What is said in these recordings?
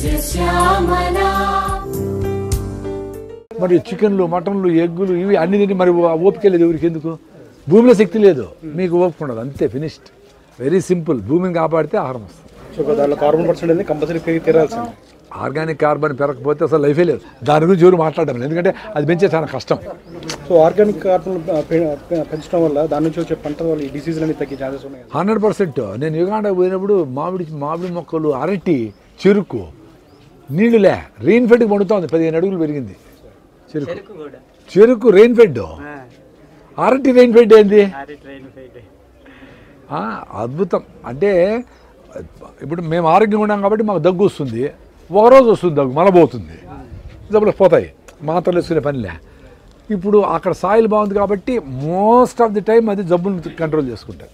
మరి చికెన్లు మటన్లు ఎగ్గులు ఇవి అన్ని తిని మరి ఓపిక లేదు ఎవరికి, ఎందుకు? భూమిలో శక్తి లేదు, మీకు ఓపిక ఉండదు, అంతే, ఫినిష్డ్. Very simple. భూమిని కాపాడితే ఆహారం వస్తుంది. దాంట్లో కార్బన్ పర్సెంటేజ్ కంపల్సరీ పెరిగి తీరాల్సింది. ఆర్గానిక్ కార్బన్ పెరగకపోతే అసలు లైఫే లేదు. దాని గురించి ఎవరు మాట్లాడడం లేదు, ఎందుకంటే అది పెంచే చాలా కష్టం. సో ఆర్గానిక్ కార్బన్ పెంచడం వల్ల దాని నుంచి వచ్చే పంట వల్ల ఈ డిసీజ్ అనేది తగ్గే ఛాన్సెస్ ఉన్నాయి. 100%. నేను యుగాండా పోయినప్పుడు మామిడి మొక్కలు, అరటి, చెరుకు, నీళ్ళులే రెయిన్ ఫెడ్కి పండుతుంది. 15 అడుగులు పెరిగింది చెరుకు రెయిన్ ఫెడ్. అరటి రెయిన్ ఫెడ్ ఏంది? అద్భుతం. అంటే ఇప్పుడు మేము ఆరోగ్యంగా ఉన్నాం కాబట్టి మాకు దగ్గు వస్తుంది, ఒకరోజు వస్తుంది దగ్గు, మళ్ళీ పోతుంది, జబ్బులు పోతాయి, మాత్రలు వేసుకునే పనిలే. ఇప్పుడు అక్కడ సాయిల్ బాగుంది కాబట్టి మోస్ట్ ఆఫ్ ది టైం అది జబ్బును కంట్రోల్ చేసుకుంటారు.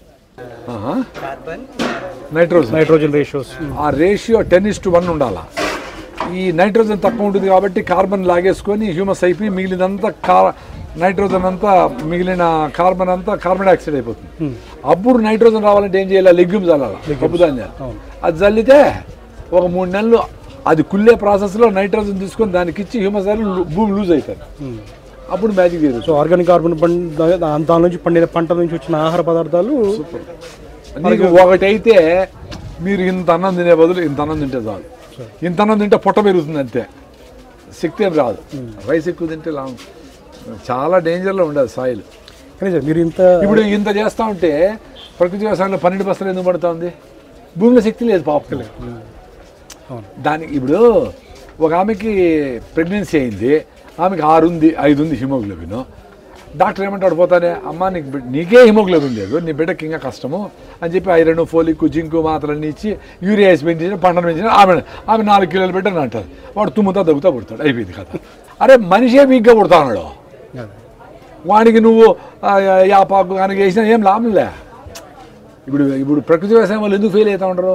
నైట్రోజన్ రేషియోస్, ఆ రేషియో 10:1 ఉండాలా. ఈ నైట్రోజన్ తక్కువ ఉంటుంది కాబట్టి కార్బన్ లాగేసుకొని హ్యూమస్ అయిపోయి మిగిలినంతా నైట్రోజన్ అంతా, మిగిలిన కార్బన్ అంతా కార్బన్ డైఆక్సైడ్ అయిపోతుంది. అప్పుడు నైట్రోజన్ రావాలంటే ఏం చేయాలి? లెగ్యూమ్ చల్లాలి, పప్పు ధాన్యాలు. అది చల్లితే ఒక 3 నెలలు అది కుళ్ళే ప్రాసెస్లో నైట్రోజన్ తీసుకొని దానికి ఇచ్చి హ్యూమస్ భూమి లూజ్ అవుతుంది. అప్పుడు మ్యాజిక్ చేయదు. సో ఆర్గానిక్ కార్బన్ దాని నుంచి పండిన పంట నుంచి వచ్చిన ఆహార పదార్థాలు నీకు ఒకటైతే మీరు ఇంత అన్నం తినే బదులు ఇంత అన్నం తింటే చాలు. ఇంత అన్నం తింటే పొట్ట పెరుగుతుంది అంతే, శక్తి ఏం రాదు. రైస్ ఎక్కువ తింటే చాలా డేంజర్లో ఉండదు సాయిల్. మీరు ఇప్పుడు ఇంత చేస్తూ ఉంటే ప్రకృతి వ్యవసాయంలో 12 బస్తాలు ఎందుకు పడుతుంది? భూమిలో శక్తి లేదు పాపం. దానికి ఇప్పుడు ఒక ఆమెకి ప్రెగ్నెన్సీ అయింది, ఆమెకి 6 ఉంది, 5 ఉంది హిమోగ్లోబిన్. డాక్టర్ ఏమంటాడు, పోతానే అమ్మ నీకే హిమోగ్లోబిన్ లేదు, నీ బిడ్డకి ఇంకా కష్టము అని చెప్పి ఐరన్, ఫోలిక్, జింకు మాత్రలన్నీ ఇచ్చి యూరియా వేసి పెంచిన, పంటను పెంచిన. ఆమె 4 కిలోలు బిడ్డని అంటారు. వాడు తుమ్ముతా దగ్గుతా పుడతాడు, అయిపోయింది కదా. అరే మనిషే వీక్గా పుడతా ఉన్నాడు, వానికి నువ్వు యాపాకు కనుక వేసినా ఏం లాభంలే. ఇప్పుడు ప్రకృతి వ్యవసాయం వాళ్ళు ఎందుకు ఫెయిల్ అవుతూ ఉంటారు?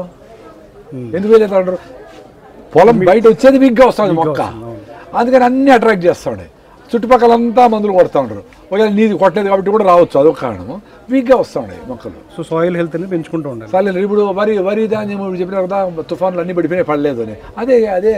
పొలం బయట వచ్చేది వీక్గా వస్తుంది మొక్క, అందుకని అన్నీ అట్రాక్ట్ చేస్తూ ఉన్నాయి. చుట్టుపక్కలంతా మందులు కొడుతూ ఉంటారు. ఒకవేళ నీది కొట్టలేదు కాబట్టి కూడా రావచ్చు, అదొక కారణము. వీక్గా వస్తూ ఉన్నాయి మొక్కలు. సో సాయిల్ హెల్త్ అనేది పెంచుకుంటూ ఉండాలి. సాయిల్ ఇప్పుడు వరి ధాన్యం చెప్పిన కదా, తుఫాన్లు అన్నీ పడిపోయినాయి, పడలేదు అని. అదే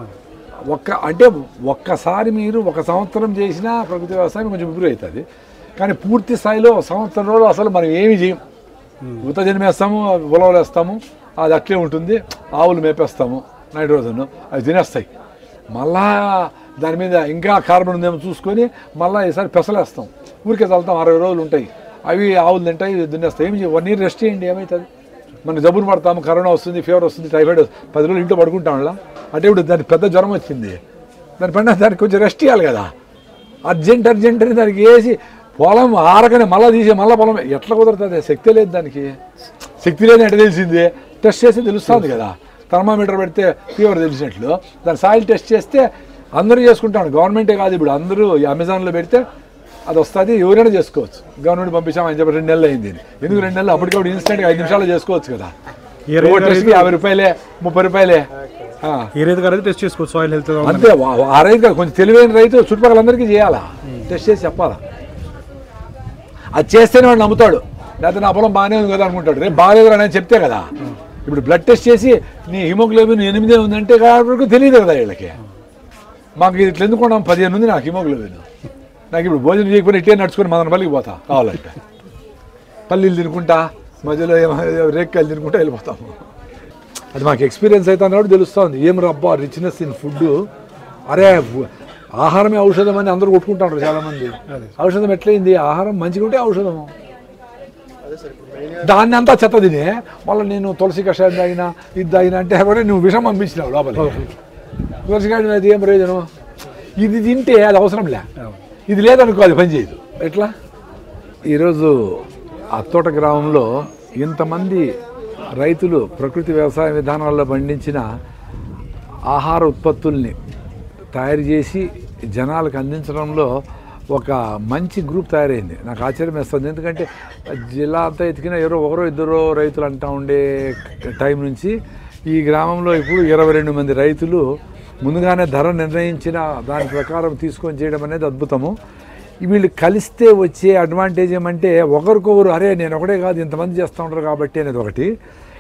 ఒక్కసారి మీరు 1 సంవత్సరం చేసినా ప్రకృతి వ్యవసాయం కొంచెం ఇంప్రూవ్ అవుతుంది. కానీ పూర్తి స్థాయిలో సంవత్సరం రోజులు అసలు మనం ఏమి చేయం. ఉత్త జన్మేస్తాము, ఉలవలు వేస్తాము, అది అట్లే ఉంటుంది. ఆవులు మేపేస్తాము, నైట్రోజన్ అవి తినేస్తాయి. మళ్ళా దాని మీద ఇంకా కార్బన్ ఉందేమో చూసుకొని మళ్ళీ ఈసారి పెసలేస్తాం, ఊరికే చల్లుతాం. 60 రోజులు ఉంటాయి, అవి ఆవులు తింటాయి, దున్నేస్తాయి. ఏమి 1 year రెస్ట్ చేయండి, ఏమవుతుంది? మనం జబ్బులు పడతాము, కరోనా వస్తుంది, ఫీవర్ వస్తుంది, టైఫాయిడ్ 10 రోజులు ఇంట్లో పడుకుంటాం. అలా అంటే ఇప్పుడు దానికి పెద్ద జ్వరం వచ్చింది, దాని పైన దానికి కొంచెం రెస్ట్ ఇవ్వాలి కదా. అర్జెంట్ అని దానికి వేసి పొలం ఆరకనే మళ్ళీ తీసి మళ్ళీ పొలం ఎట్లా కుదురుతుంది? శక్తి లేదు దానికి. శక్తి లేదని ఎట్లా తెలిసింది? టెస్ట్ చేస్తే తెలుస్తుంది కదా. థర్మామీటర్ పెడితే ఫీవర్ తెలిసినట్లు దాని సాయిల్ టెస్ట్ చేస్తే అందరూ చేసుకుంటాను. గవర్నమెంటే కాదు, ఇప్పుడు అందరూ అమెజాన్లో పెడితే అది వస్తుంది, ఎవరైనా చేసుకోవచ్చు. గవర్నమెంట్ పంపించామని చెప్పి 2 నెలలు అయింది. ఎందుకు 2 నెలలు? అప్పటికప్పుడు ఇన్స్టెంట్గా 5 నిమిషాల్లో చేసుకోవచ్చు కదా. టెస్ట్కి 50 రూపాయలే, 30 రూపాయలే. ఏ రైతు గారు టెస్ట్ చేసుకోవచ్చు సాయిల్ హెల్త్. అంతే, ఆ రైతు కాదు, కొంచెం తెలివైన రైతు చుట్టుపక్కలందరికీ చేయాలా, టెస్ట్ చేసి చెప్పాలా. అది చేస్తేనే వాడు నమ్ముతాడు, లేకపోతే నా పొలం బాగానే ఉంది కదా అనుకుంటాడు. రేపు బాగాలేదు అని చెప్తే కదా. ఇప్పుడు బ్లడ్ టెస్ట్ చేసి నీ హిమోగ్లోబిన్ 8 ఉందంటే కాబట్టి తెలియదు కదా వీళ్ళకి. మాకు ఇది ఇట్లా ఎందుకున్నాం, 15 ఉంది నాకు హిమోగ్లోబిన్. నాకు ఇప్పుడు భోజనం చేయకపోతే ఇట్టే నడుచుకొని మదనపల్లికి పోతా కావాలంటే. పల్లీలు తినుకుంటా, మధ్యలో రేక్కాయలు తినుకుంటా వెళ్ళిపోతాము. అది మాకు ఎక్స్పీరియన్స్ అవుతుంది కాబట్టి తెలుస్తుంది. ఏం రబ్బా రిచ్నెస్ ఇన్ ఫుడ్. అరే ఆహారమే ఔషధం అని అందరూ కొట్టుకుంటారు చాలామంది. ఔషధం ఎట్లయింది? ఆహారం మంచిగా ఉంటే ఔషధము. దాన్ని అంతా చెత్త తినే మళ్ళీ నేను తులసి కషాయం తాగినా ఇది తాగినా అంటే ఎవరే నువ్వు విషం పంపించినావు లోపల. తులసి కషాయం అది ఏం ప్రయోజనం? ఇది తింటే అది అవసరం లే, ఇది లేదనుకో అది పనిచేయదు. ఎట్లా? ఈరోజు అత్తోట గ్రామంలో ఇంతమంది రైతులు ప్రకృతి వ్యవసాయ విధానాల్లో పండించిన ఆహార ఉత్పత్తుల్ని తయారు చేసి జనాలకు అందించడంలో ఒక మంచి గ్రూప్ తయారైంది. నాకు ఆశ్చర్యం వేస్తుంది. ఎందుకంటే జిల్లా అంతా ఎతికిన ఒకరో ఇద్దరో రైతులు అంటూ ఉండే టైం నుంచి ఈ గ్రామంలో ఇప్పుడు 22 మంది రైతులు ముందుగానే ధర నిర్ణయించిన దాని ప్రకారం తీసుకొని చేయడం అనేది అద్భుతము. వీళ్ళు కలిస్తే వచ్చే అడ్వాంటేజ్ ఏమంటే ఒకరికొకరు అరే నేను ఒకటే కాదు ఇంతమంది చేస్తూ ఉంటారు కాబట్టి అనేది ఒకటి.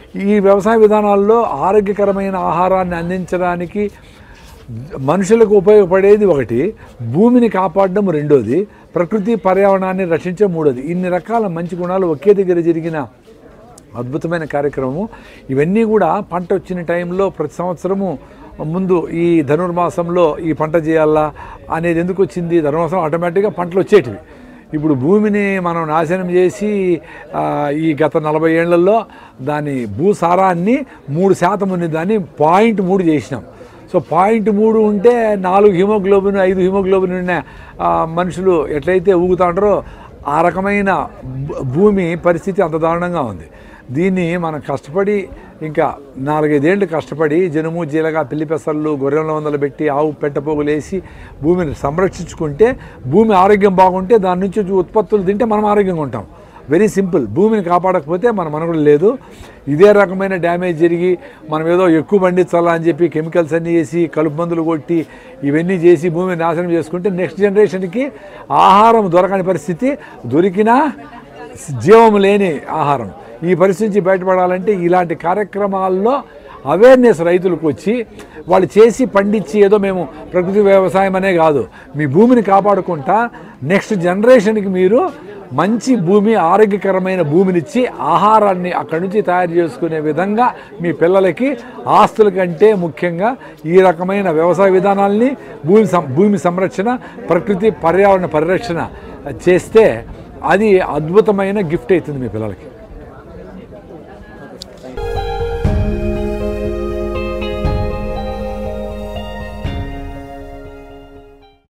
ఈ వ్యవసాయ విధానాల్లో ఆరోగ్యకరమైన ఆహారాన్ని అందించడానికి మనుషులకు ఉపయోగపడేది ఒకటి, భూమిని కాపాడడం రెండోది, ప్రకృతి పర్యావరణాన్ని రక్షించడం మూడోది. ఇన్ని రకాల మంచి గుణాలు ఒకే దగ్గర జరిగిన అద్భుతమైన కార్యక్రమము. ఇవన్నీ కూడా పంట వచ్చిన టైంలో ప్రతి సంవత్సరము ముందు ఈ ధనుర్మాసంలో ఈ పంట చేయాలా అనేది ఎందుకు వచ్చింది? ధనుర్మాసం ఆటోమేటిక్గా పంటలు వచ్చేటివి. ఇప్పుడు భూమిని మనం నాశనం చేసి ఈ గత 40 ఏళ్లలో దాని భూసారాన్ని 3% ఉన్న దాన్ని 0.3 చేసినాం. సో 0.3 ఉంటే 4 హిమోగ్లోబిన్ 5 హిమోగ్లోబిన్ ఉన్న మనుషులు ఎట్లయితే ఊగుతా ఉంటారో ఆ రకమైన భూమి పరిస్థితి అంత దారుణంగా ఉంది. దీన్ని మనం కష్టపడి ఇంకా 4-5 ఏళ్ళు కష్టపడి జనుము జీలగా పిల్లి పెసర్లు గొర్రెల వందలు పెట్టి ఆవు పెట్టపోగులు వేసి భూమిని సంరక్షించుకుంటే భూమి ఆరోగ్యం బాగుంటే దాని నుంచి ఉత్పత్తులు తింటే మనం ఆరోగ్యంగా ఉంటాం. Very simple. భూమిని కాపాడకపోతే మన మనుగడ లేదు. ఇదే రకమైన డ్యామేజ్ జరిగి మనం ఏదో ఎక్కువ పండించాలా అని చెప్పి కెమికల్స్ అన్నీ వేసి కలుపు మందులు కొట్టి ఇవన్నీ చేసి భూమిని నాశనం చేసుకుంటే నెక్స్ట్ జనరేషన్కి ఆహారం దొరకని పరిస్థితి, దొరికినా జీవం లేని ఆహారం. ఈ పరిస్థితి నుంచి బయటపడాలంటే ఇలాంటి కార్యక్రమాల్లో అవేర్నెస్ రైతులకు వచ్చి వాళ్ళు చేసి పండించి ఏదో మేము ప్రకృతి వ్యవసాయం అనే కాదు, మీ భూమిని కాపాడుకుంటా నెక్స్ట్ జనరేషన్కి మీరు మంచి భూమి ఆరోగ్యకరమైన భూమినిచ్చి ఆహారాన్ని అక్కడి నుంచి తయారు చేసుకునే విధంగా మీ పిల్లలకి ఆస్తుల కంటే ముఖ్యంగా ఈ రకమైన వ్యవసాయ విధానాల్ని భూమి సంరక్షణ ప్రకృతి పర్యావరణ పరిరక్షణ చేస్తే అది అద్భుతమైన గిఫ్ట్ అవుతుంది మీ పిల్లలకి.